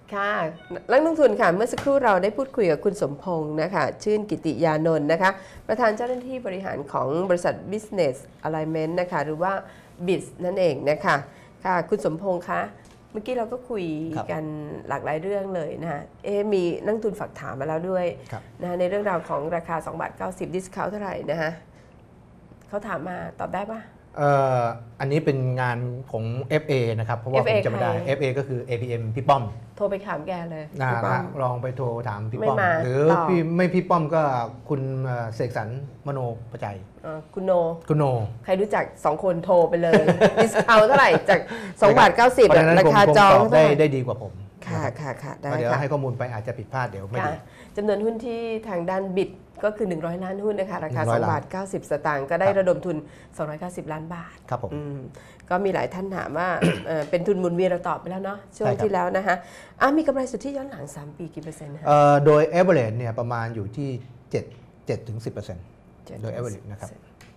ค่ะนักลงทุนค่ะเมื่อสักครู่เราได้พูดคุยกับคุณสมพงศ์นะคะชื่นกิติยานนท์นะคะประธานเจ้าหน้าที่บริหารของบริษัท Business Alignment นะคะหรือว่า BIS นั่นเองนะคะค่ะคุณสมพงศ์คะเมื่อกี้เราก็คุยกันหลากหลายเรื่องเลยนะคะมีนักลงทุนฝากถามมาแล้วด้วยนะในเรื่องราวของราคา2.90 บาทดิสคาวเท่าไหร่นะคะเขาถามมาตอบได้ปะอันนี้เป็นงานของ FA นะครับเพราะว่าผมจำไม่ได้ FA ก็คือ APM พี่ป้อมโทรไปถามแกเลยลองไปโทรถามพี่ป้อมหรือพี่ป้อมก็คุณเสกสรรมโนประจัยคุณโนใครรู้จัก2คนโทรไปเลยดิสคาวเท่าไหร่จาก2.90 บาทราคาจองได้ดีกว่าผมค่ะได้เดี๋ยวให้ข้อมูลไปอาจจะผิดพลาดเดี๋ยวไม่ดีจำนวนหุ้นที่ทางด้านบิดก็คือ100ล้านหุ้นนะคะราคา2.90 บาทก็ได้ระดมทุน290ล้านบาทครับผมก็มีหลายท่านถามว่าเป็นทุนหมุนเวียนเราตอบไปแล้วเนาะช่วงที่แล้วนะคะมีกำไรสุทธิย้อนหลัง3ปีกี่เปอร์เซ็นต์คะโดย average เนี่ยประมาณอยู่ที่7-10%โดย average นะครับ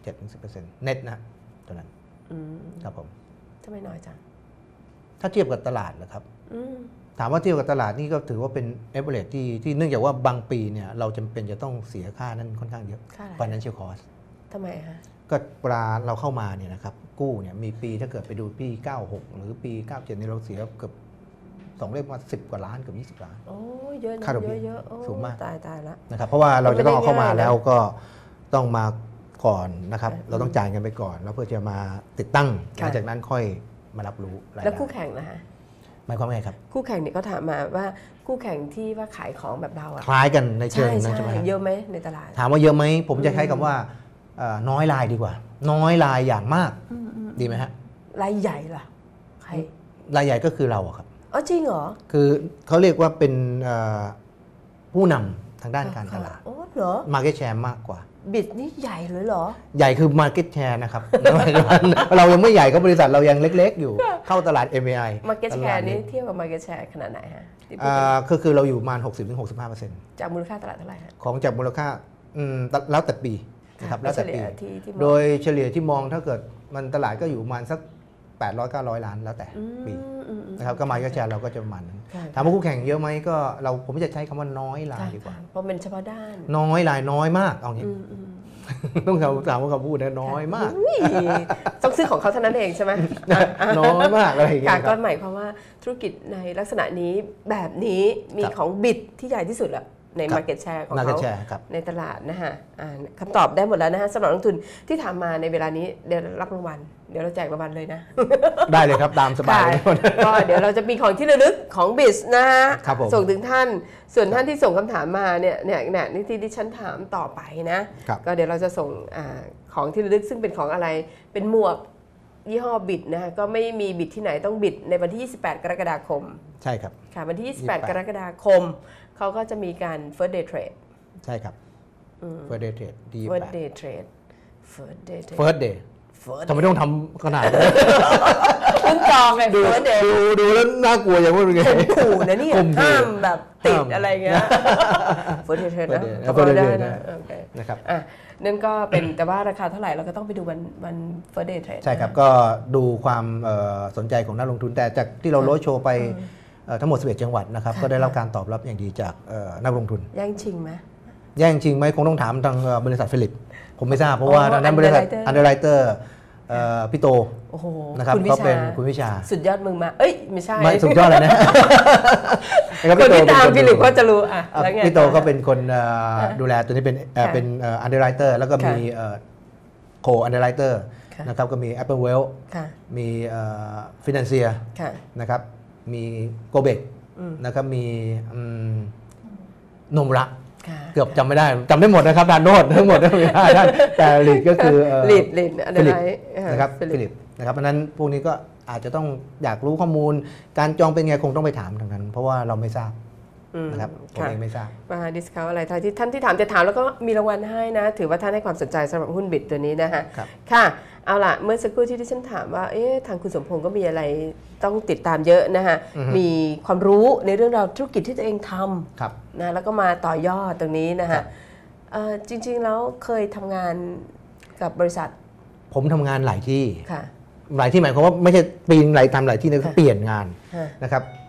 7-10% net นะตัวนั้นครับผมทำไมน้อยจังถ้าเทียบกับตลาดเหรอครับถามว่าเทียบกับตลาดนี่ก็ถือว่าเป็น average ที่เนื่องจากว่าบางปีเนี่ยเราจำเป็นจะต้องเสียค่านั้นค่อนข้างเยอะ financial cost ทำไมฮะก็เวลาเราเข้ามาเนี่ยนะครับกู้เนี่ยมีปีถ้าเกิดไปดูปี96หรือปี97นี่เราเสียเกือบ2เลขมา10 กว่าล้านเกือบ20 ล้านโอ้เยอะนะเยอะสูงมากตายละนะครับเพราะว่าเราจะต้องเอาเข้ามาแล้วก็ต้องมาก่อนนะครับเราต้องจ่ายกันไปก่อนแล้วเพื่อจะมาติดตั้งหลังจากนั้นค่อยมารับรู้แล้วคู่แข่งนะฮะหมายความว่าไงครับคู่แข่งเนี่ยก็ถามมาว่าคู่แข่งที่ว่าขายของแบบเราคล้ายกันในเชิงนั้นใช่ไหมเยอะไหมในตลาดถามว่าเยอะไหมผมจะใช้คำว่าน้อยรายดีกว่าน้อยรายอย่างมากดีไหมฮะรายใหญ่ล่ะใครรายใหญ่ก็คือเราครับจริงเหรอคือเขาเรียกว่าเป็นผู้นำทางด้านการตลาดเหรอ market share มากกว่าบิดนี่ใหญ่เลยเหรอใหญ่คือ market share นะครับเรายังไม่ใหญ่ก็บริษัทเรายังเล็กๆอยู่เข้าตลาด MAI market share นี้เทียบกับ market share ขนาดไหนฮะก็คือเราอยู่ประมาณ 60-65% จากมูลค่าตลาดเท่าไหร่ฮะของจากมูลค่าแล้วแต่ปีนะครับแล้วแต่ปีโดยเฉลี่ยที่มองถ้าเกิดมันตลาดก็อยู่ประมาณสัก800-900 ล้านแล้วแต่ปีนะครับก็market shareเราก็จะประมาณนั้นถามว่าคู่แข่งเยอะไหมก็ผมจะใช้คำว่าน้อยรายดีกว่าเพราะเป็นเฉพาะด้านน้อยรายน้อยมากเอางี้ต้องถามว่าเขาพูดนะน้อยมากต้องซื้อของเขาเท่านั้นเองใช่ไหมน้อยมากอะไรอย่างเงี้ยก็หมายความว่าธุรกิจในลักษณะนี้แบบนี้มีของบิดที่ใหญ่ที่สุดแหละใน market share ของเขาในตลาดนะฮะคำตอบได้หมดแล้วนะฮะสำหรับนักลงทุนที่ถามมาในเวลานี้เดี๋ยวรับรางวัลเดี๋ยวเราแจกรางวัลเลยนะได้เลยครับตามสบายก็เดี๋ยวเราจะมีของที่ระลึกของบิสนะฮะส่งถึงท่านส่วนท่านที่ส่งคำถามมาเนี่ยนี่ที่ดิฉันถามต่อไปนะก็เดี๋ยวเราจะส่งของที่ระลึกซึ่งเป็นของอะไรเป็นหมวกยี่ห้อบิดนะก็ไม่มีบิดที่ไหนต้องบิดในวันที่28 กรกฎาคมใช่ครับค่ะวันที่28 กรกฎาคมเขาก็จะมีการ first day trade ใช่ครับ first day trade first day trade first day ทำไมต้องทำขนาดนี้คุณจองไงดูแล้วน่ากลัวอย่างว่าเป็นไงขู่นะนี่ห้ามแบบติดอะไรเงี้ย first day trade นะนะครับนั่นก็เป็นแต่ว่าราคาเท่าไหร่เราก็ต้องไปดูวัน first day trade ใช่ครับก็ดูความสนใจของนักลงทุนแต่จากที่เราโรดโชว์ไปทั้งหมด11 จังหวัดนะครับก็ได้รับการตอบรับอย่างดีจากนักลงทุนแย่งชิงไหมแย่งชิงไหมคงต้องถามทางบริษัทฟิลิปผมไม่ทราบเพราะว่าทางนั้นบริษัทอันเดอร์ไรเตอร์พี่โตนะครับเขาเป็นคุณวิชาสุดยอดมึงมาไม่ใช่ไม่สุดยอดเลยนะคนที่ตามฟิลิปก็จะรู้แล้วไงพี่โตก็เป็นคนดูแลตัวนี้เป็นอันเดอร์ไรเตอร์แล้วก็มีโคอันเดอร์ไรเตอร์นะครับก็มี Apple Wealth มีฟินแลนเซียนะครับมีโกเบกนะครับมีนมระเกือบจำไม่ได้จำได้หมดนะครับทานโนดทั้งหมดทั้งหมดแต่ลีดก็คือลีดฟิลิปนะครับฟิลิปนะครับเพราะนั้นพวกนี้ก็อาจจะต้องอยากรู้ข้อมูลการจองเป็นไงคงต้องไปถามทางนั้นเพราะว่าเราไม่ทราบนะครับผมเองไม่ทราบมาดิสคาวอะไรท่านที่ถามจะถามแล้วก็มีรางวัลให้นะถือว่าท่านให้ความสนใจสำหรับหุ้นบิตตัวนี้นะฮะค่ะเอาล่ะเมื่อสักครู่ที่ดิฉันถามว่าทางคุณสมพงศ์ก็มีอะไรต้องติดตามเยอะนะฮะมีความรู้ในเรื่องราวธุรกิจที่ตัวเองทำนะแล้วก็มาต่อยอดตรงนี้นะฮะจริงๆแล้วเคยทำงานกับบริษัทผมทำงานหลายที่หลายที่หมายความว่าไม่ใช่ปีนหลายทำหลายที่นะเปลี่ยนงานนะครับ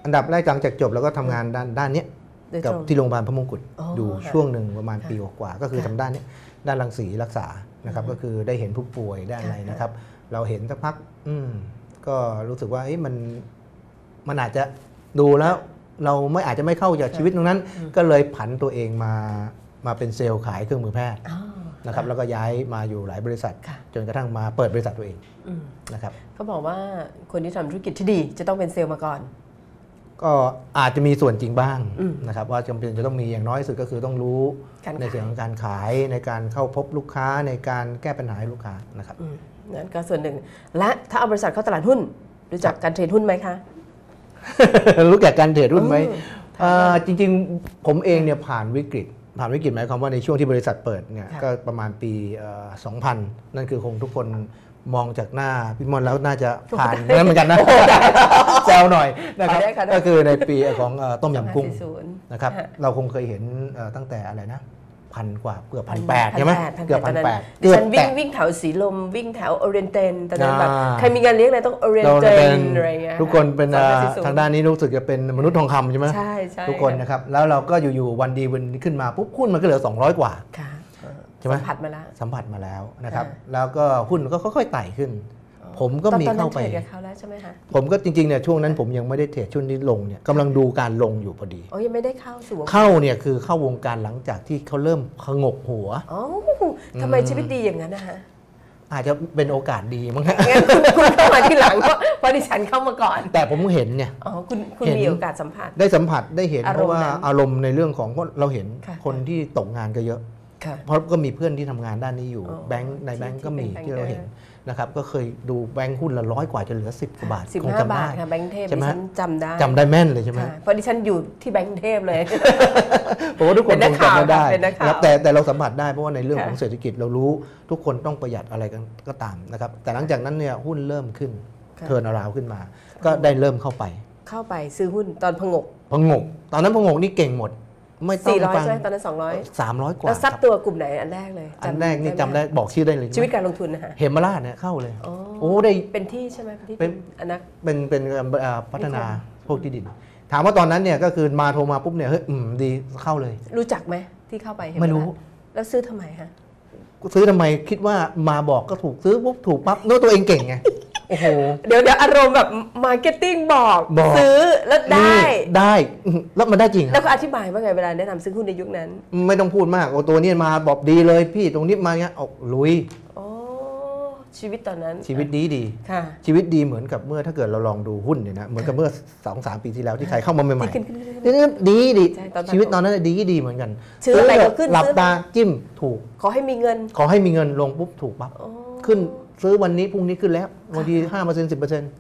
อันดับแรกหลังจากจบแล้วก็ทำงานด้านนี้กับที่โรงพยาบาลพระมงกุฎอยู่ช่วงหนึ่งประมาณปีกว่าก็คือทำด้านนี้ด้านรังสีรักษานะครับก็คือได้เห็นผู้ป่วยได้อะไรนะครับเราเห็นสักพักก็รู้สึกว่ามันอาจจะดูแล้วเราไม่อาจจะไม่เข้าจากชีวิตตรงนั้นก็เลยผันตัวเองมาเป็นเซลล์ขายเครื่องมือแพทย์นะครับแล้วก็ย้ายมาอยู่หลายบริษัทจนกระทั่งมาเปิดบริษัทตัวเองนะครับเขาบอกว่าคนที่ทำธุรกิจที่ดีจะต้องเป็นเซลล์มาก่อนก็อาจจะมีส่วนจริงบ้างนะครับว่าจำเป็นจะต้องมีอย่างน้อยสุดก็คือต้องรู้ในเรื่องของการขายในการเข้าพบลูกค้าในการแก้ปัญหาให้ลูกค้านะครับนั่นก็ส่วนหนึ่งและถ้าเอาบริษัทเข้าตลาดหุ้นรู้จักการเทรดหุ้นไหมคะรู้จักการเทรดหุ้นไหมจริงๆผมเองเนี่ยผ่านวิกฤตหมายความว่าในช่วงที่บริษัทเปิดเนี่ยก็ประมาณปี 2000 นั่นคือคงทุกคนมองจากหน้าพี่มอนแล้วน่าจะผ่านนั่นเหมือนกันนะแซวหน่อยนะครับก็คือในปีของต้มยำกุ้งนะครับเราคงเคยเห็นตั้งแต่อะไรนะ1,000 กว่าเกือบ 1,800 ใช่ไหมเกือบ 1,800 ฉันวิ่งแถวสีลมวิ่งแถวโอเรียนเตนตอนนั้นแบบใครมีงานเลี้ยงอะไรต้องโอเรียนเตนอะไรเงี้ยทุกคนเป็นทางด้านนี้รู้สึกจะเป็นมนุษย์ทองคำใช่ไหมใช่ทุกคนนะครับแล้วเราก็อยู่ๆวันดีวันขึ้นมาปุ๊บหุ้นมันก็เหลือ200 กว่าใช่ไหมสัมผัสมาแล้วนะครับแล้วก็หุ้นก็ค่อยๆไต่ขึ้นผมก็มีเข้าไปกับเขาแล้วใช่ไหมคะผมก็จริงๆเนี่ยช่วงนั้นผมยังไม่ได้เทรดช่วงนี้ลงเนี่ยกำลังดูการลงอยู่พอดียังไม่ได้เข้าสู่เข้าเนี่ยคือเข้าวงการหลังจากที่เขาเริ่มขงกหัวทำไมชีวิตดีอย่างนั้นนะฮะอาจจะเป็นโอกาสดีมั้งงั้นคุณเข้ามาที่หลังเพราะดิฉันเข้ามาก่อนแต่ผมเห็นเนี่ยคุณมีโอกาสสัมผัสได้เห็นเพราะว่าอารมณ์ในเรื่องของเราเห็นคนที่ตกงานก็เยอะเพราะก็มีเพื่อนที่ทำงานด้านนี้อยู่ในแบงก์ก็มีที่เราเห็นนะครับก็เคยดูแบงค์หุ้นละ100 กว่าจะเหลือ10 กว่าบาท 15 บาทค่ะแบงค์เทพดิฉันจำได้แม่นเลยใช่ไหมเพราะดิฉันอยู่ที่แบงค์เทพเลยผมว่าทุกคนคงจำได้นะครับแต่เราสัมผัสได้เพราะว่าในเรื่องของเศรษฐกิจเรารู้ทุกคนต้องประหยัดอะไรกันก็ตามนะครับแต่หลังจากนั้นเนี่ยหุ้นเริ่มขึ้นเทิร์นอราวด์ขึ้นมาก็ได้เริ่มเข้าไปซื้อหุ้นตอนผงกตอนนั้นผงกนี่เก่งหมดไม่ต้อง 400ใช่ตอนนั้น 300 กว่าแล้วซัดตัวกลุ่มไหนอันแรกเลยอันแรกนี่จำได้บอกชื่อได้เลยชีวิตการลงทุนนะฮะเหมราชเนี่ยเข้าเลยได้เป็นที่ใช่ไหมเป็นอันนั้นเป็นพัฒนาพวกที่ดินถามว่าตอนนั้นเนี่ยก็คือมาโทรมาปุ๊บเนี่ยเฮ้ยดีเข้าเลยรู้จักไหมที่เข้าไปไม่รู้แล้วซื้อทำไมฮะซื้อทำไมคิดว่ามาบอกก็ถูกซื้อปุ๊บถูกปั๊บนึกตัวเองเก่งไงโอ้โหเดี๋ยวอารมณ์แบบมาร์เก็ตติ้งบอกซื้อแล้วได้แล้วมันได้จริงแล้วก็อธิบายว่าไงเวลาแนะนำซื้อหุ้นในยุคนั้นไม่ต้องพูดมากตัวนี้มาบอกดีเลยพี่ตรงนี้มาเงี้ยลุยชีวิตตอนนั้นชีวิตดีชีวิตดีเหมือนกับเมื่อถ้าเกิดเราลองดูหุ้นเนี่ยนะเหมือนกับเมื่อ 2-3 ปีที่แล้วที่ใครเข้ามาใหม่ๆดีชีวิตตอนนั้นดีเหมือนกันซื้ออะไรก็ขึ้นหลับตาจิ้มถูกขอให้มีเงินลงปุ๊บถูกปั๊บขึ้นซื้อวันนี้พรุ่งนี้ขึ้นแล้วบางที 5%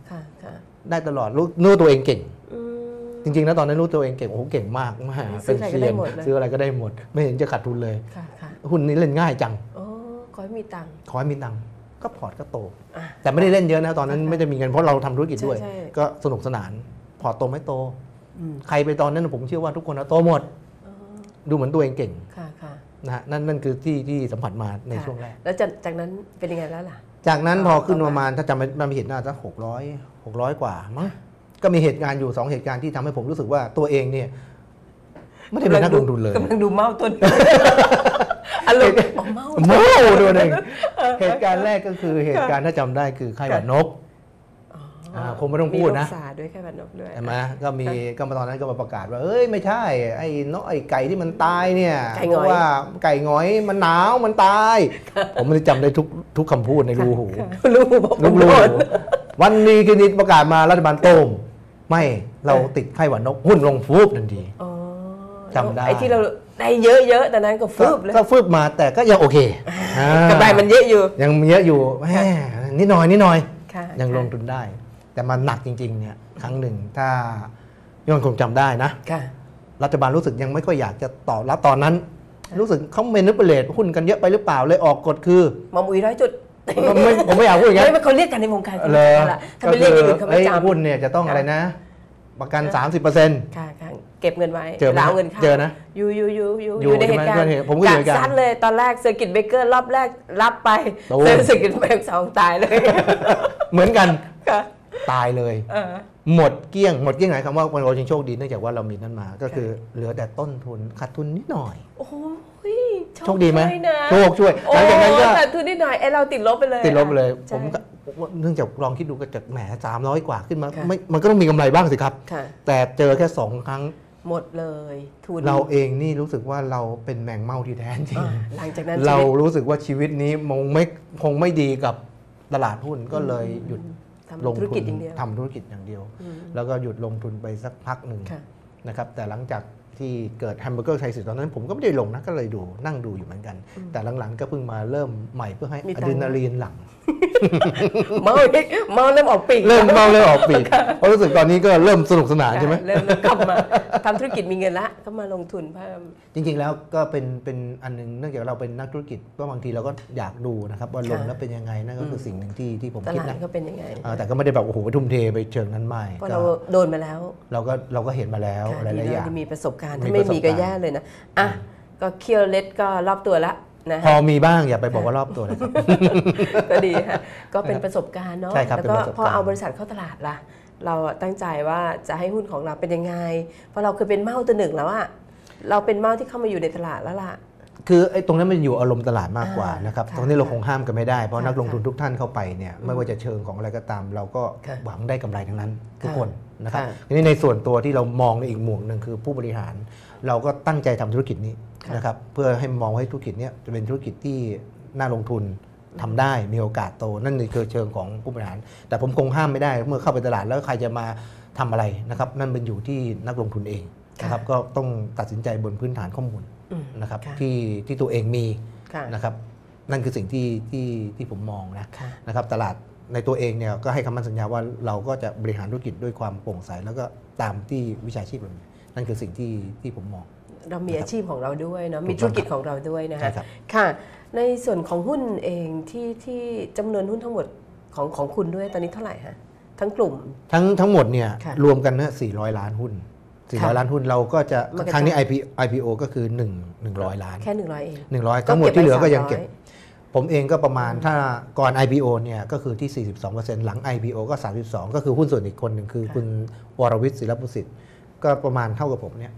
10% ได้ตลอดรู้ตัวเองเก่งจริงๆนะตอนนั้นรู้ตัวเองเก่งโอ้โหเก่งมากเป็นเซียนซื้ออะไรก็ได้หมดไม่เห็นจะขาดทุนเลยหุ้นนี้เล่นง่ายจังขอให้มีตังค์ก็พอร์ตก็โตแต่ไม่ได้เล่นเยอะนะตอนนั้นไม่ได้มีเงินเพราะเราทำธุรกิจด้วยก็สนุกสนานพอร์ตโตไม่โตใครไปตอนนั้นผมเชื่อว่าทุกคนโตหมดดูเหมือนตัวเองเก่งนะนั่นคือที่สัมผัสมาในช่วงแรกแล้วจากนั้นเป็นยังไงแล้วล่ะจากนั้นพอขึ้นประมาณถ้าจำไม่ผิดน่าจะ600 กว่ามั้งก็มีเหตุการณ์อยู่2เหตุการณ์ที่ทำให้ผมรู้สึกว่าตัวเองเนี่ยไม่ได้เป็นนักลงทุนเลยกำลังดูเมาตัวอารมณ์เมาตัวหนึ่งเหตุการณ์แรกก็คือเหตุการณ์ถ้าจำได้คือไข้หวัดนกคงไม่ต้องพูดนะมีโรคซาด้วยไข้หวัดนกด้วยใช่ไหมก็มาตอนนั้นก็มาประกาศว่าเอ้ยไม่ใช่ไอ้นกไอ้ไก่ที่มันตายเนี่ยเพราะว่าไก่หงอยมันหนาวมันตายผมไม่ได้จำได้ทุกคำพูดในรูหูวันนี้คืนนี้ประกาศมารัฐบาลโต้มไม่เราติดไข้หวัดนกหุ้นลงฟูบทันทีจำได้ไอ้ที่เราได้เยอะๆแต่นั้นก็ฟืบเลยก็ฟืบมาแต่ก็ยังโอเคกำไรมันเยอะอยู่ยังเยอะอยู่นิดหน่อยยังลงทุนได้แต่มันหนักจริงๆเนี่ยครั้งหนึ่งถ้าย้อนคงจำได้นะรัฐบาลรู้สึกยังไม่ค่อยอยากจะตอบรับตอนนั้นรู้สึกเขาเมนิปูเลตหุ้นกันเยอะไปหรือเปล่าเลยออกกฎคือมอมอุ๋ย100 จุดผมไม่อยากพูดอย่างนั้นไม่เขาเรียกกันในวงการเลยถ้าไปเรียกอย่างอื่นเขาไม่จำหุ้นเนี่ยจะต้องอะไรนะประกัน 30% ค่ะเก็บเงินไว้แล้วเอาเงินเข้าเจอนะอยู่ในเหตุการณ์ผมก็อยู่ในเหตุการณ์ซัดเลยตอนแรกเซอร์กิตเบเกอร์รอบแรกรับไปเซอร์กิตเบเกอร์2ตายเลยเหมือนกันตายเลยหมดเกลี้ยงหมายความว่าเราจึงโชคดีเนื่องจากว่าเรามีนั่นมาก็คือเหลือแต่ต้นทุนขาดทุนนิดหน่อยโอ้โชคดีไหมโชคช่วยหหลัลังงจาจาก กนั้นั้น นก็ก็ขาดทุนนิดหน่อยเราติดลบไปเลยผมเนื่องจากลองคิดดูก็จากแหม300 กว่าขึ้นมามันก็ต้องมีกำไรบ้างสิครับแต่เจอแค่2 ครั้งหมดเลยทุนเราเองนี่รู้สึกว่าเราเป็นแมงเม่าที่แท้จริงหลังจากนั้นเรารู้สึกว่าชีวิตนี้คงไม่ดีกับตลาดหุ้นก็เลยหยุดลงทุนทำธุรกิจอย่างเดียวแล้วก็หยุดลงทุนไปสักพักหนึ่งนะครับแต่หลังจากที่เกิดแฮมเบอร์เกอร์ไทยสิตอนนั้นผมก็ไม่ได้ลงนะก็เลยนั่งดูอยู่เหมือนกันแต่หลังๆก็เพิ่งมาเริ่มใหม่เพื่อให้อะดรีนาลีนหลั่งเมาเริ่มออกปีกเริ่มออกปีกเพราะรู้สึกตอนนี้ก็เริ่มสนุกสนานใช่ไหมเริ่มกลับมาทำธุรกิจมีเงินละก็มาลงทุนเพิ่มจริงๆแล้วก็เป็นอันนึงเนื่องจากเราเป็นนักธุรกิจก็บางทีเราก็อยากดูนะครับว่าลงแล้วเป็นยังไงนั่นก็คือสิ่งหนึ่งที่ผมคิดนะก็เป็นยังไงแต่ก็ไม่ได้แบบโอ้โหทุ่มเทไปเชิงนั้นไม่เพราะเราโดนมาแล้วเราก็เห็นมาแล้วหลายๆอย่างมีประสบการณ์ถ้าไม่มีก็แย่เลยนะอ่ะก็เคี่ยวเล็ดก็รอบตัวละพอมีบ้างอย่าไปบอกว่ารอบตัวเลยครับก็ดีค่ะก็เป็นประสบการณ์เนาะแล้วก็พอเอาบริษัทเข้าตลาดล่ะเราตั้งใจว่าจะให้หุ้นของเราเป็นยังไงเพราะเราเคยเป็นเม่าตัวหนึ่งแล้วอะเราเป็นเม่าที่เข้ามาอยู่ในตลาดแล้วล่ะคือไอ้ตรงนั้นมันอยู่อารมณ์ตลาดมากกว่านะครับตรงนี้เราคงห้ามกันไม่ได้เพราะนักลงทุนทุกท่านเข้าไปเนี่ยไม่ว่าจะเชิงของอะไรก็ตามเราก็หวังได้กำไรทั้งนั้นทุกคนนะครับทีนี้ในส่วนตัวที่เรามองในอีกมุมหนึ่งคือผู้บริหารเราก็ตั้งใจทำธุรกิจนี้นะครับเพื่อให้มองให้ธุรกิจนี้จะเป็นธุรกิจที่น่าลงทุนทำได้มีโอกาสโตนั่นคือเชิงของผู้บริหารแต่ผมคงห้ามไม่ได้เมื่อเข้าไปตลาดแล้วใครจะมาทำอะไรนะครับนั่นเป็นอยู่ที่นักลงทุนเองนะครับก็ต้องตัดสินใจบนพื้นฐานข้อมูลนะครับที่ตัวเองมีนะครับนั่นคือสิ่งที่ผมมองนะครับตลาดในตัวเองเนี่ยก็ให้คำมั่นสัญญาว่าเราก็จะบริหารธุรกิจด้วยความโปร่งใสแล้วก็ตามที่วิชาชีพเรานั่นคือสิ่งที่ผมมองเรามีอาชีพของเราด้วยเนาะมีธุรกิจของเราด้วยนะคะค่ะในส่วนของหุ้นเองที่จำนวนหุ้นทั้งหมดของคุณด้วยตอนนี้เท่าไหร่ฮะทั้งกลุ่มทั้งหมดเนี่ยรวมกันเนี่ย400 ล้านหุ้น400 ล้านหุ้นเราก็จะครั้งนี้ IPO ก็คือ100 ล้านแค่100เอง 100ทั้งหมดที่เหลือก็ยังเก็บผมเองก็ประมาณถ้าก่อน IPO เนี่ยก็คือที่ 42% หลัง IPO ก็ 32%ก็คือหุ้นส่วนอีกคนหนึ่งคือคุณวรวิทย์ศิลปุสิทธิ์ก็ประมาณเท่ากับผมเนี่ย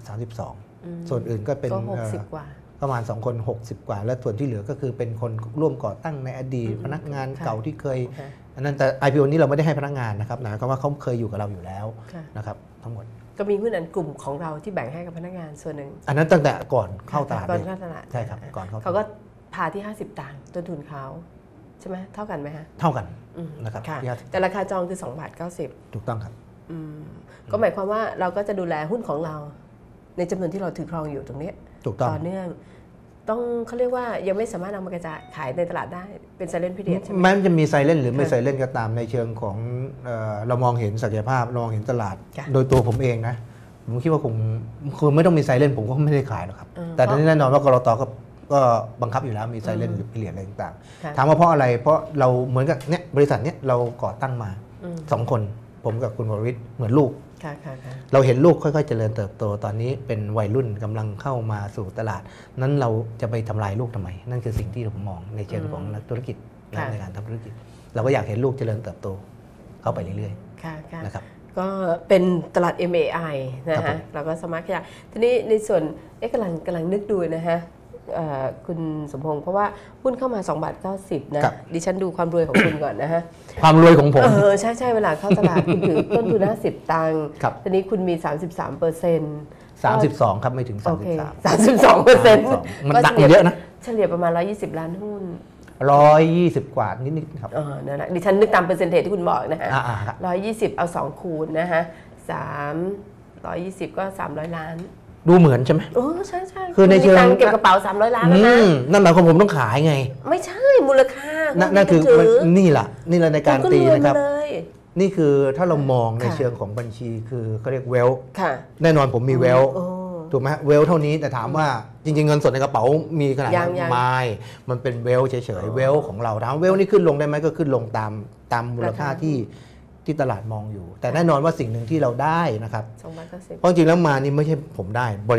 32ส่วนอื่นก็เป็น 60 กว่าประมาณ2 คน60 กว่าและส่วนที่เหลือก็คือเป็นคนร่วมก่อตั้งในอดีตพนักงานเก่าที่เคยอันนั้นแต่ IPO นี้เราไม่ได้ให้พนักงานนะครับหมายความว่าเขาเคยอยู่กับเราอยู่แล้วนะครับทั้งหมดก็มีหุ้นอันกลุ่มของเราที่แบ่งให้กับพนักงานส่วนหนึ่งอันนั้นตั้งแต่ก่อนเข้าตลาดใช่ครับก่อนเขาก็พาที่50 ตังค์ต้นทุนเขาใช่ไหมเท่ากันไหมฮะเท่ากันนะครับแต่ราคาจองคือ2.90 ถูกต้องครับก็หมายความว่าเราก็จะดูแลหุ้นของเราในจำนวนที่เราถือครองอยู่ตรงนี้ต่อเนื่องต้องเขาเรียกว่ายังไม่สามารถเอามากระจายขายในตลาดได้เป็น silent period ใช่ไหมแม้จะมี silent หรือไม่ silent ก็ตามในเชิงของเรามองเห็นศักยภาพเรามองเห็นตลาดโดยตัวผมเองนะผมคิดว่าคงไม่ต้องมี silent ผมก็ไม่ได้ขายหรอกครับแต่ตอนนี้แน่นอนว่ากลต.ก็บังคับอยู่แล้วมี silent หรือ period อะไรต่างๆถามว่าเพราะอะไรเพราะเราเหมือนกับเนี่ยบริษัทเนี้ยเราก่อตั้งมา2 คนผมกับคุณวรวิทย์เหมือนลูกเราเห็นลูกค่อยๆเจริญเติบโตตอนนี้เป็นวัยรุ่นกำลังเข้ามาสู่ตลาดนั้นเราจะไปทำลายลูกทำไมนั่นคือสิ่งที่ผมมองในเชิงของนักธุรกิจในการทำธุรกิจเราก็อยากเห็นลูกเจริญเติบโตเข้าไปเรื่อยๆนะครับก็เป็นตลาด MAI นะฮะเราก็สามารถขยายทีนี้ในส่วนกำลังนึกดูนะฮะคุณสมพงศ์เพราะว่าหุ้นเข้ามา2.90 นะดิฉันดูความรวยของคุณก่อนนะฮะความรวยของผมใช่เวลาเข้าตลาดคุณถือต้นทุน50 ตังค์ทีนี้คุณมี 33% ครับไม่ถึง 32% มันหนักเยอะนะเฉลี่ยประมาณ120 ล้านหุ้น 120 กว่านิดๆครับนั่นแหละดิฉันนึกตามเปอร์เซ็นเทจที่คุณบอกนะฮะ120เอา2คูณนะฮะ120ก็300 ล้านดูเหมือนใช่ไหมใช่คือในเชิงเก็บกระเป๋า300 ล้านแล้วนะนั่นหมายความผมต้องขายไงไม่ใช่มูลค่านั่นคือนี่แหละในการตีนะครับนี่คือถ้าเรามองในเชิงของบัญชีคือเขาเรียกเวลแน่นอนผมมีเวลถูกไหมเวลเท่านี้แต่ถามว่าจริงๆเงินสดในกระเป๋ามีขนาดไม่มันเป็นเวลเฉยๆเวลของเราถามเวลนี่ขึ้นลงได้ไหมก็ขึ้นลงตามมูลค่าที่ตลาดมองอยู่แต่แน่นอนว่าสิ่งหนึ่งที่เราได้นะครับเพราะจริงแล้วมานี่ไม่ใช่ผมได้บริษัท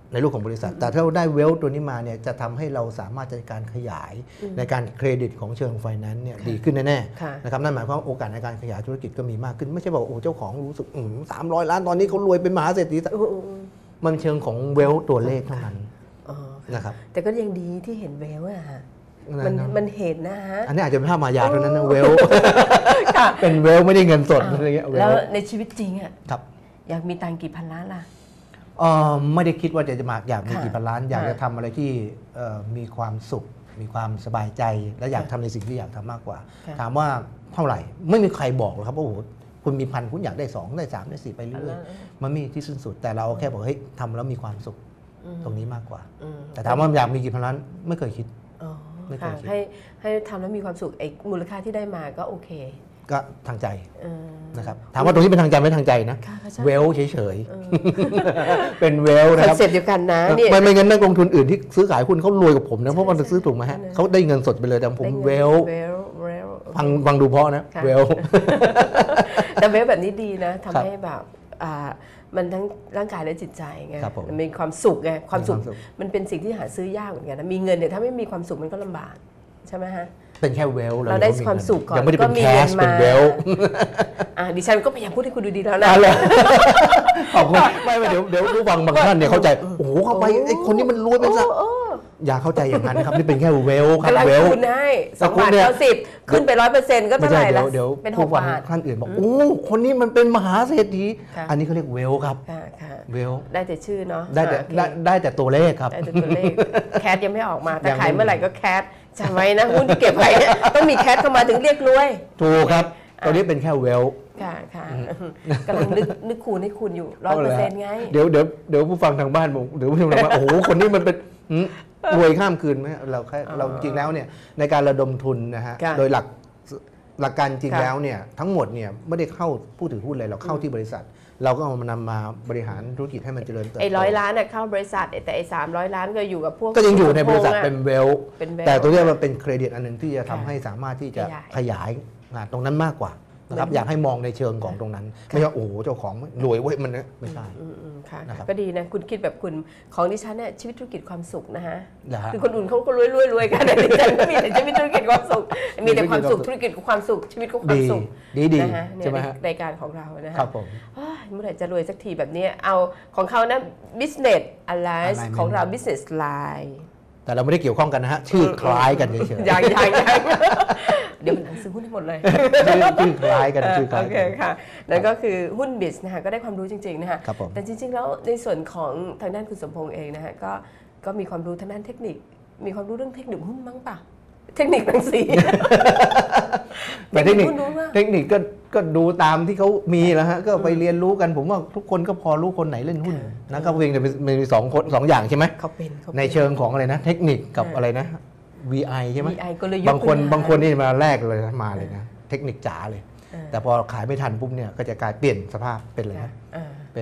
ในรูปของบริษัทแต่ถ้าเราได้เวลตัวนี้มาเนี่ยจะทำให้เราสามารถจัดการขยายในการเครดิตของเชิงไฟแนนซ์เนี่ยดีขึ้นแน่ๆนะครับนั่นหมายความว่าโอกาสในการขยายธุรกิจก็มีมากขึ้นไม่ใช่บอกโอ้เจ้าของรู้สึก300 ล้านตอนนี้เขารวยเป็นมหาเศรษฐีมันเชิงของเวลตัวเลขเท่านั้นนะครับแต่ก็ยังดีที่เห็นเวลอะฮะมันเห็นนะฮะอันนี้อาจจะเป็นภาพมายาเท่านั้นนะเวลเป็นเวลไม่ได้เงินสดอะไรเงี้ยแล้วในชีวิตจริงอะอยากมีตังค์กี่พันล้านล่ะไม่ได้คิดว่าจะมาอยากมีกี่พันล้านอยากจะทำอะไรที่มีความสุขมีความสบายใจและอยากทำในสิ่งที่อยากทำมากกว่าถามว่าเท่าไหร่ไม่มีใครบอกหรอกครับว่าโอ้โหคุณมีพันคุณอยากได้2ได้3ได้4ไปเรื่อยๆมันมีที่สิ้นสุดแต่เราแค่บอกเฮ้ยทำแล้วมีความสุขตรงนี้มากกว่าแต่ถามว่าอยากมีกี่พันล้านไม่เคยคิดไม่เคยคิดให้ทำแล้วมีความสุขไอ้มูลค่าที่ได้มาก็โอเคก็ทางใจนะครับถามว่าตรงนี้เป็นทางใจไม่ทางใจนะเวลเฉยๆเป็นเวลนะครับคอนเซ็ปต์เดียวกันนะเนี่ยไม่งั้นนักลงทุนอื่นที่ซื้อขายหุ้นเขารวยกับผมนะเพราะมันซื้อถูกไหมฮะเขาได้เงินสดไปเลยแต่ผมเวลฟังดูเพราะนะเวลแต่เวลแบบนี้ดีนะทำให้แบบมันทั้งร่างกายและจิตใจไงมันมีความสุขไงความสุขมันเป็นสิ่งที่หาซื้อยากเหมือนกันนะมีเงินเนี่ยถ้าไม่มีความสุขมันก็ลำบากใช่ไหมฮะเป็นแค่เวลเราได้ความสุขก่อนยังไม่ได้เป็นแคชเป็นเวลดิฉันก็พยายามพูดให้คุณดูดีแล้วนะขอบคุณไม่เดี๋ยวผู้ฟังบางท่านเนี่ยเข้าใจโอ้โหเข้าไปไอ้คนนี้มันรวยเป็นซะอย่าเข้าใจอย่างนั้นนะครับนี่เป็นแค่เวลครับเวลคุณให้2.90 ขึ้นไป 100% ก็เท่าไหร่ละเป็น6 บาทท่านอื่นบอกโอ้คนนี้มันเป็นมหาเศรษฐีอันนี้เขาเรียกเวลครับเวลได้แต่ชื่อเนาะได้แต่ตัวเลขครับได้แต่ตัวเลขแคทยังไม่ออกมาแต่ขายเมื่อไหร่ก็แคทจำไว้นะหุ้นที่เก็บไว้ต้องมีแคทเข้ามาถึงเรียกรวยถูกครับตัวนี้เป็นแค่เวลค่ะกำลังนึกคูณให้คุณอยู่ 100% ไงเดี๋ยวผู้ฟังทางบ้านบอกเดี๋ยวผู้ชมทางบ้านโอ้โหคนนี้มันเป็นรวยข้ามคืนไหมเราจริงแล้วเนี่ยในการระดมทุนนะฮะโดยหลักการจริงแล้วเนี่ยทั้งหมดเนี่ยไม่ได้เข้าผู้ถือหุ้นเลยเราเข้าที่บริษัทเราก็เอามานำมาบริหารธุรกิจให้มันเจริญเติบโต 100 ล้านเนี่ยเข้าบริษัทแต่300 ล้านก็อยู่กับพวกก็ยังอยู่ในบริษัทเป็นเวลแต่ตัวนี้มันเป็นเครดิตอันนึงที่จะทำให้สามารถที่จะขยายตรงนั้นมากกว่านะครับอยากให้มองในเชิงของตรงนั้นไม่ใช่โอ้โหเจ้าของรวยเว้ยมันไม่ใช่ค่ะก็ดีนะคุณคิดแบบคุณของดิฉันเนี่ยชีวิตธุรกิจความสุขนะฮะคือคนอื่นเขาก็รวยกันแต่ดิฉันก็มีแต่ชีวิตธุรกิจความสุขมีแต่ความสุขธุรกิจกับความสุขชีวิตก็ความสุขดีนะฮะในรายการของเรานะครับผมเมื่อไหร่จะรวยสักทีแบบนี้เอาของเขานะ business alliance ของเรา business line แต่เราไม่ได้เกี่ยวข้องกันนะฮะชื่อคล้ายกันเฉยๆยังเดี๋ยวมันซื้อหุ้นให้หมดเลยชื่อคล้ายกันชื่อคล้ายกันค่ะนั่นก็คือหุ้นบิสนะคะก็ได้ความรู้จริงๆนะคะแต่จริงๆแล้วในส่วนของทางด้านคุณสมพงษ์เองนะคะก็มีความรู้ทางด้านเทคนิคมีความรู้เรื่องเทคนิคหุ้นบ้างป่ะเทคนิคบางสีแต่เทคนิคก็ดูตามที่เขามีแล้วฮะก็ไปเรียนรู้กันผมว่าทุกคนก็พอรู้คนไหนเล่นหุ้นนะครับเพียงแต่มี2อย่างใช่ไหมเขาเป็นในเชิงของอะไรนะเทคนิคกับอะไรนะ VI ใช่ไหม VI กลยุทธ์บางคนนี่มาแรกเลยมาเลยนะเทคนิคจ๋าเลยแต่พอขายไม่ทันปุ๊บเนี่ยก็จะกลายเปลี่ยนสภาพเป็นเลยนะเป็น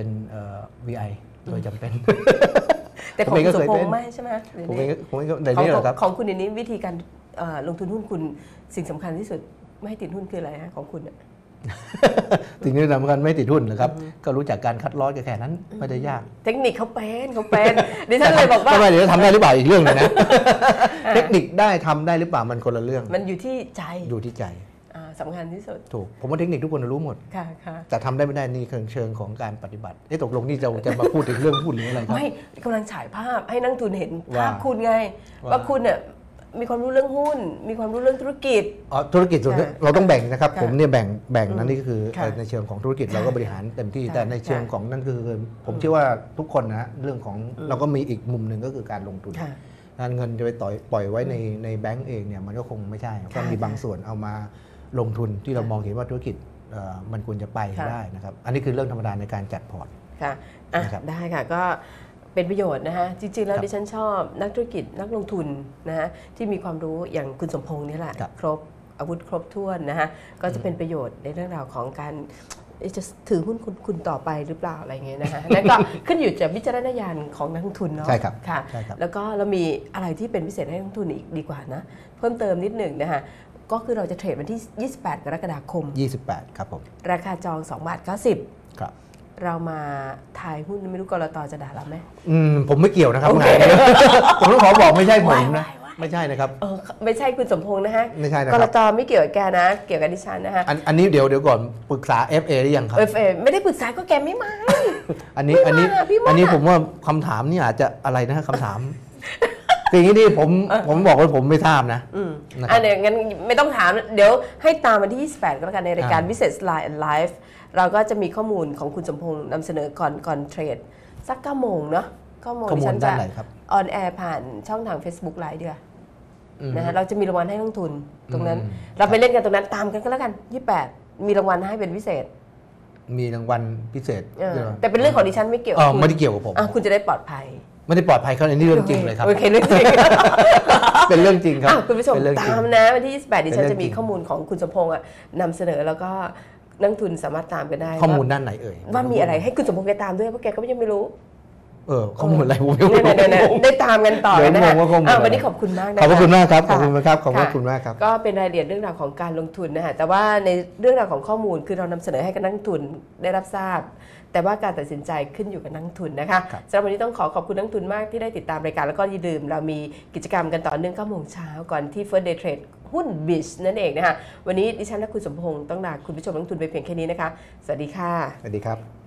VI โดยจำเป็นแต่ของคุณสมพงษ์ไม่ใช่ไหมผมในนี้เหรอครับของคุณในนี้วิธีการลงทุนหุ้นคุณสิ่งสำคัญที่สุดไม่ให้ติดหุ้นคืออะไรฮะของคุณสิ่งที่สำคัญไม่ติดหุ้นนะครับก็รู้จักการคัดลอสแค่นั้นไม่ได้ยากเทคนิคเขาเป็นดิฉันเลยบอกว่าเดี๋ยวทำได้หรือเปล่าอีกเรื่องนึงนะเทคนิคได้ทำได้หรือเปล่ามันคนละเรื่องมันอยู่ที่ใจอยู่ที่ใจสำคัญที่สุดถูกผมว่าเทคนิคทุกคนรู้หมดแต่ทำได้ไม่ได้นี่เชิงของการปฏิบัติตกลงนี่จะมาพูดถึงเรื่องหุ้นหรืออะไรครับไม่กำลังฉายภาพให้นักทุนเห็นภาพคุณไงว่าคุณเนี่ยมีความรู้เรื่องหุ้นมีความรู้เรื่องธุรกิจธุรกิจส่วนนี้เราต้องแบ่งนะครับผมเนี่ยแบ่งนั้นนี่ก็คือในเชิงของธุรกิจเราก็บริหารเต็มที่แต่ในเชิงของนั่นคือผมเชื่อว่าทุกคนนะเรื่องของเราก็มีอีกมุมหนึ่งก็คือการลงทุนเงินจะไปปล่อยไว้ในแบงก์เองเนี่ยมันก็คงไม่ใช่ก็มีบางส่วนเอามาลงทุนที่เรามองเห็นว่าธุรกิจมันควรจะไปได้นะครับอันนี้คือเรื่องธรรมดาในการจัดพอร์ตค่ะได้ค่ะก็เป็นประโยชน์นะฮะจริงๆแล้วดิฉันชอบนักธุรกิจนักลงทุนนะฮะที่มีความรู้อย่างคุณสมพงษ์นี่แหละครบอาวุธครบถ้วนนะฮะก็จะเป็นประโยชน์ในเรื่องราวของการจะถือหุ้นคุณต่อไปหรือเปล่าอะไรเงี้ยนะฮะนั่นก็ขึ้นอยู่กับวิจารณญาณของนักลงทุนเนาะใช่ครับค่ะแล้วก็เรามีอะไรที่เป็นพิเศษให้นักลงทุนอีกดีกว่านะเพิ่มเติมนิดหนึ่งนะฮะก็คือเราจะเทรดวันที่28 กรกฎาคม 28ครับผมราคาจอง2.90 บาทครับเรามาทายหุ้นไม่รู้กลต.จะด่าเราไหมผมไม่เกี่ยวนะครับงานนี้ ผมต้องขอบอกไม่ใช่ผมนะไม่ใช่นะครับไม่ใช่คุณสมพงษ์นะฮะไม่ใช่นะคกรับลต.ไม่เกี่ยวกับแกนะเกี่ยวกับดิฉันนะฮะอันนี้เดี๋ยวก่อนปรึกษา FA หรือยังครับ FA ไม่ได้ปรึกษาก็แกไม่มาอันนี้พี่ว่าอันนี้ผมว่าคำถามนี่อาจจะอะไรนะคำถามคืออย่างนี้ดิผมบอกว่าผมไม่ทราบนะนะครับเดี๋ยวงั้นไม่ต้องถามเดี๋ยวให้ตามวันที่ 28 ก็แล้วกันในรายการ Business Line and Live เราก็จะมีข้อมูลของคุณสมพงษ์นำเสนอก่อนเทรดสัก 9 โมงเนาะ9 โมงข้อมูลฉันด้าจะนไหนครับออนแอร์ผ่านช่องทาง Facebook Live เดียวนะฮะเราจะมีรางวัลให้นักลงทุนตรงนั้น เราไปเล่นกันตรงนั้นตามกันก็แล้วกัน 28 มีรางวัลให้เป็นพิเศษมีรางวัลพิเศษแต่เป็นเรื่องของดิฉันไม่เกี่ยวกับคุณไม่ได้เกี่ยวกับผมคุณจะได้ปลอดภัยไม่ได้ปลอดภัยเขาอันนี้เรื่องจริงเลยครับโอเคเรื่องจริงเป็นเรื่องจริงครับคุณผู้ชมเป็นเรื่องจริงตามนะวันที่ 28 ดิฉันเป็นเรื่องจะมีข้อมูลของคุณสมพงษ์นำเสนอแล้วก็นักทุนสามารถตามกันได้ข้อมูลด้านไหนเอ่ยว่ามีอะไรให้คุณสมพงษ์แกตามด้วยเพราะแกก็ยังไม่รู้ข้อมูลอะไรผมไม่รู้เนี่ยได้ตามกันต่อเดี๋ยวนะงฮะงว่าข้อมูลอะไรวันนี้ขอบคุณมากนะขอบพระคุณมากครับขะอบคุณมากครับขอบพระคุณมากครับก็เป็นรายละเอียดเรื่องราวของการลงทุนนะฮะแต่ว่าในเรื่องราวของข้อมูลคือเรานำเสนอให้กับนักทุนได้รับทราบ แต่ว่าการตัดสินใจขึ้นอยู่กับนักทุนนะคะสำหรับวันนี้ต้องขอบคุณนักทุนมากที่ได้ติดตามรายการแล้วก็อย่าลืมเรามีกิจกรรมกันต่อเนื่อง9 โมงเช้าก่อนที่ First Day Trade หุ้น BIS นั่นเองนะคะวันนี้ดิฉันและคุณสมพงษ์ต้องลาคุณผู้ชมนักทุนไปเพียงแค่นี้นะคะสวัสดีค่ะสวัสดีครับ